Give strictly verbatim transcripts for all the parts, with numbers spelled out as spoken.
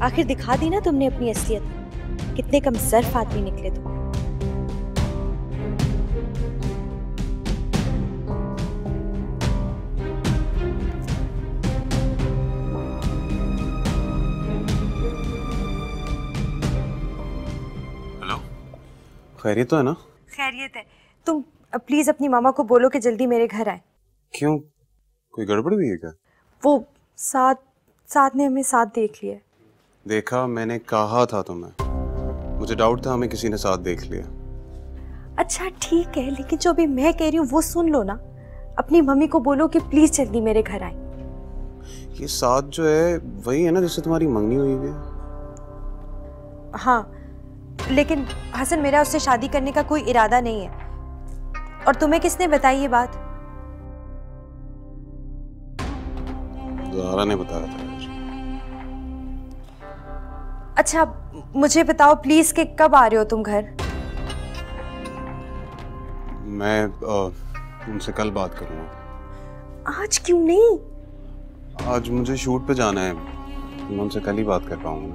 आखिर दिखा दी ना तुमने अपनी असलियत। कितने कम सर्फ आदमी निकले तुम। हेलो, खैरियत तो है ना? खैरियत है। तुम प्लीज अपनी मामा को बोलो कि जल्दी मेरे घर आए। क्यों, कोई गड़बड़ हुई है क्या? वो साथ साथ ने हमें साथ देख लिया। देखा, मैंने कहा था तुम्हें, मुझे डाउट था हमें किसी ने साथ देख लिया। अच्छा ठीक है, लेकिन जो अभी मैं कह रही हूँ वो सुन लो ना। अपनी मम्मी को बोलो कि प्लीज जल्दी मेरे घर आए। ये साथ जो है वही है ना जिससे तुम्हारी मंगनी हुई है? हाँ, लेकिन हसन मेरा उससे शादी करने का कोई इरादा नहीं है। और तुम्हें किसने बताई ये बात? ज़ारा ने बताया था। अच्छा मुझे बताओ प्लीज कि कब आ रहे हो तुम घर? मैं उनसे कल बात करूँगा। आज क्यों नहीं? आज मुझे शूट पे जाना है, मैं उनसे कल ही बात कर पाऊंगा।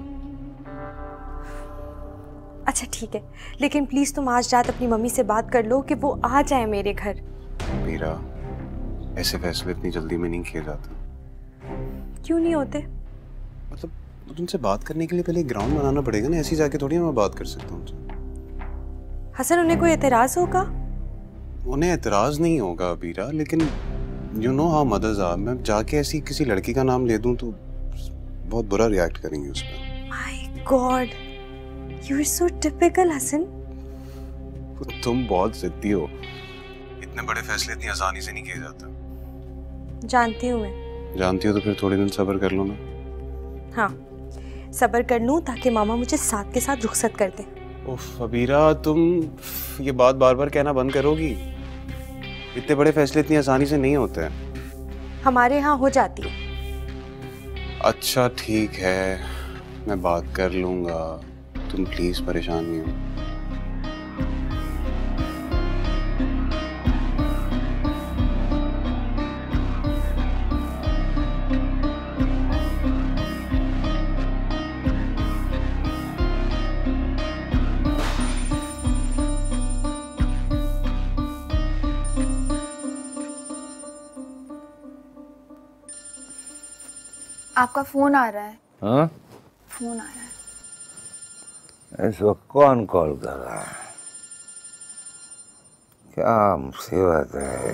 अच्छा ठीक है, लेकिन प्लीज तुम आज रात अपनी मम्मी से बात कर लो कि वो आ जाए मेरे घर। मीरा, ऐसे फैसले इतनी जल्दी में नहीं किए जाते। क्यों नहीं होते? मतलब तुमसे बात करने के लिए पहले ग्राउंड बनाना पड़ेगा ना, ऐसी जाके थोड़ी मैं बात कर सकता हूँ उनसे। हसन उन्हें कोई एतराज होगा? उन्हें एतराज नहीं होगा बीरा, लेकिन you know how mothers are. मैं जाके ऐसी किसी लड़की का नाम ले दूं तो बहुत बुरा रिएक्ट करेंगी उस पर। My god, you are so typical Hasan. तुम बहुत जिद्दी हो, इतने बड़े फैसले इतनी आसानी से नहीं किए जाते। जानती हूँ मैं। जानती हो तो फिर थोड़े दिन सब्र कर लो ना। हाँ, सब्र कर लूं ताकि मामा मुझे साथ के साथ रुखसत कर दे। उफ अबीरा, तुम ये बात बार बार कहना बंद करोगी? इतने बड़े फैसले इतनी आसानी से नहीं होते हैं। हमारे यहाँ हो जाती है। अच्छा ठीक है, मैं बात कर लूंगा, तुम प्लीज परेशान नहीं हो। आपका फोन आ रहा है। हाँ? फोन आ रहा है। इस वक्त कौन कॉल कर रहा है? क्या मुसीबत है?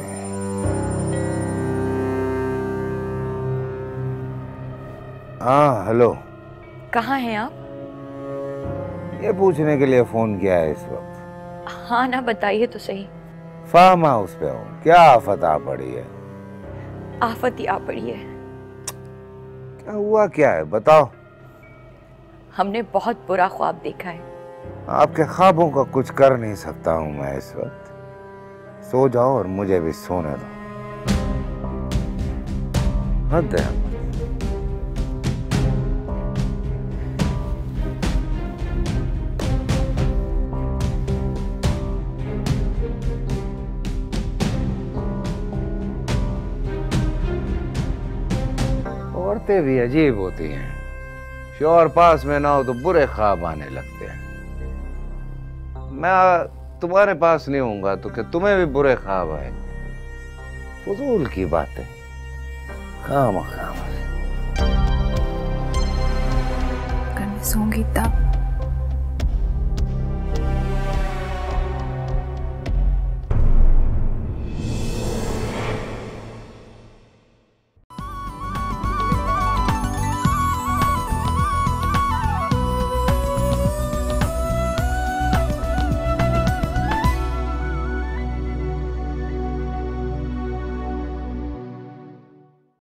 हाँ हेलो। कहाँ हैं आप? ये पूछने के लिए फोन किया है इस वक्त? हाँ ना, बताइए तो सही। फार्म हाउस पे हूँ। क्या आफत आ पड़ी है? आफत ही आ पड़ी है। क्या हुआ, क्या है बताओ। हमने बहुत बुरा ख्वाब देखा है। आपके ख्वाबों का कुछ कर नहीं सकता हूँ मैं इस वक्त। सो जाओ और मुझे भी सोने दो। हद है। औरतें भी अजीब होती हैं, शौहर पास में ना हो तो बुरे ख्वाब आने लगते हैं। मैं तुम्हारे पास नहीं होऊंगा तो क्या तुम्हें भी बुरे ख्वाब आए? फजूल की बातें, खाम खाम। अगर मैं सोऊंगी तब